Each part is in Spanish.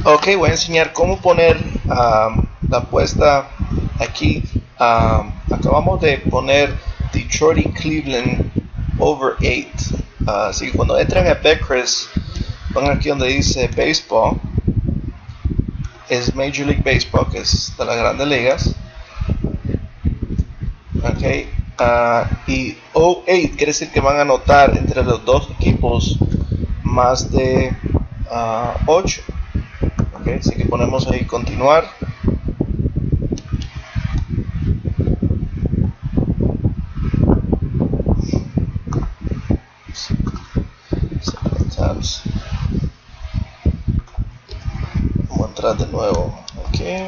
Ok, voy a enseñar cómo poner la apuesta aquí. Acabamos de poner Detroit y Cleveland over 8. Así que cuando entran a Betcris, pongan aquí donde dice Baseball. Es Major League Baseball, que es de las grandes ligas. Ok, y 08 quiere decir que van a anotar entre los dos equipos más de 8. Okay, así que ponemos ahí continuar. Tabs. Vamos a entrar de nuevo aquí.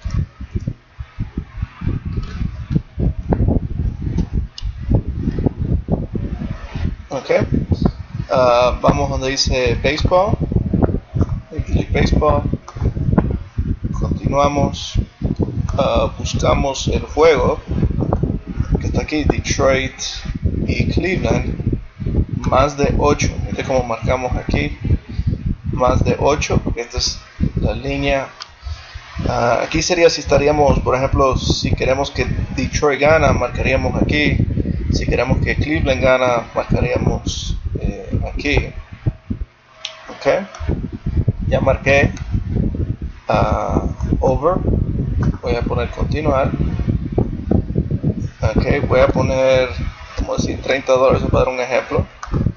Ok, vamos donde dice Baseball, Major League Baseball. Continuamos, buscamos el juego que está aquí, Detroit y Cleveland, más de 8. Este como marcamos aquí, más de 8, porque esta es la línea. Aquí sería si estaríamos, por ejemplo, si queremos que Detroit gana, marcaríamos aquí. Si queremos que Cleveland gana, marcaríamos aquí. Ok, ya marqué over. Voy a poner continuar. Ok, voy a poner, como decir, $30 para dar un ejemplo.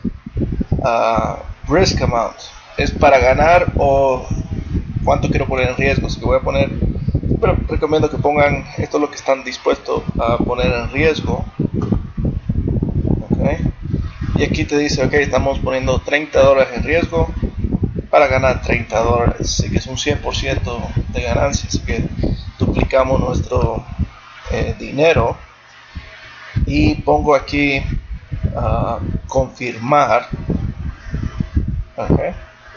Risk amount es para ganar o cuánto quiero poner en riesgo. Así que voy a poner, pero recomiendo que pongan esto es lo que están dispuestos a poner en riesgo. Okay. Y aquí te dice, ok, estamos poniendo $30 en riesgo para ganar $30. Así que es un 100% de ganancia. Así que duplicamos nuestro dinero. Y pongo aquí confirmar. Okay.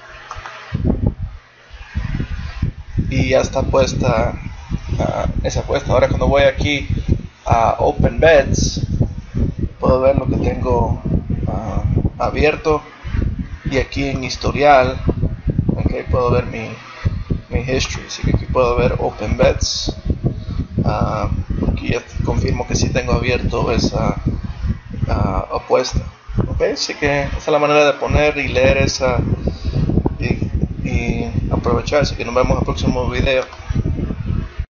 Y ya está puesta esa apuesta. Ahora cuando voy aquí a Open Bets, puedo ver lo que tengo abierto. Y aquí en historial, okay, puedo ver mi history. Así que aquí puedo ver Open Bets. Aquí ya confirmo que sí tengo abierto esa apuesta. Okay, así que esa es la manera de poner y leer esa y aprovechar. Así que nos vemos en el próximo video.